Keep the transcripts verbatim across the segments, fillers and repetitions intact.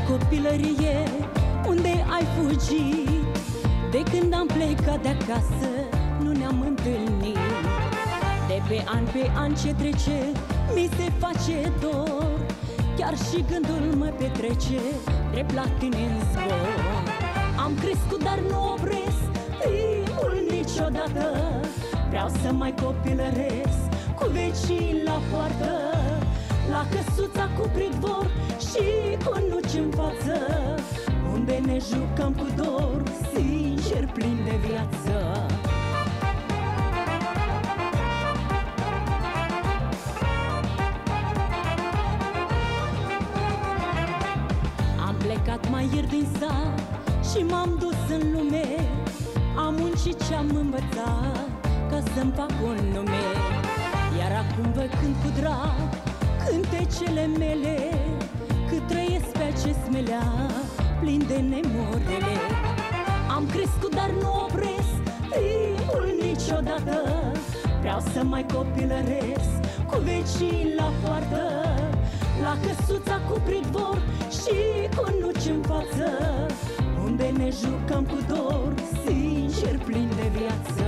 copilărie, unde ai fugit? De când am plecat de acasă nu ne-am întâlnit. De pe an pe an ce trece mi se face dor, chiar și gândul mă petrece drept la tine în zbor. Am crescut, dar nu opresc timpul niciodată. Vreau să mai copilăresc cu vecinii la poartă, la căsuța cu pridvor și cu nuci în față, unde ne jucăm cu dor, sincer, plin de viață. Am plecat mai ieri din sat și m-am dus în lume. Am muncit ce-am învățat ca să-mi fac un nume. Iar acum vă cânt cu drag cântecele mele, cât trăiesc pe acest melea plin de nemurele. Am crescut, dar nu opresc timpul niciodată. Vreau să mai copilăresc cu vecinii la poartă, la căsuța cu pridvor și cu nuci în față, unde ne jucăm cu dor, sincer, plin de viață.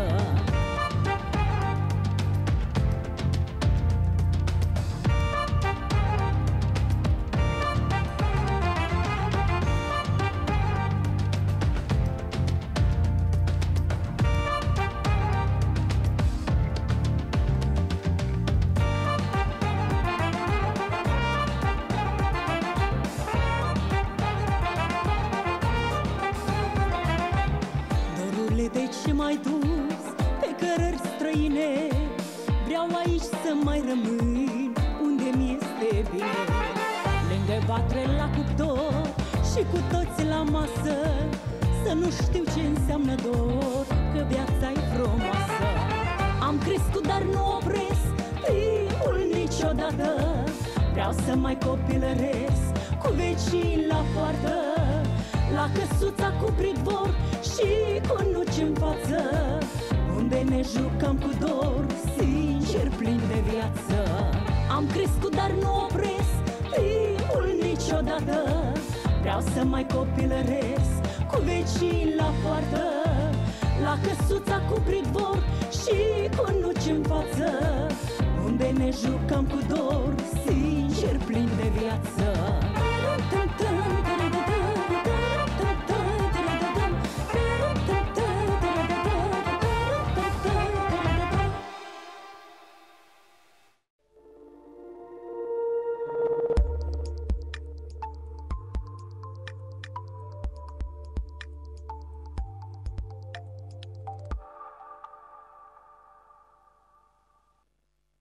De ce m-ai dus pe cărări străine? Vreau aici să mai rămân, unde mi este bine, lângă vatre la cuptor și cu toți la masă. Să nu știu ce înseamnă dor, că viața e frumoasă. Am crescut, dar nu opresc timpul niciodată. Vreau să mai copilăresc cu vecinii la poartă, la căsuța cu pridvor și cu nuci în față, unde ne jucăm cu dor, sincer, plin de viață. Am crescut, dar nu opresc timpul niciodată. Vreau să mai copilăresc cu vecinii la poartă, la căsuța cu pridvor și cu nuci în față, unde ne jucăm cu dor, sincer, plin de viață.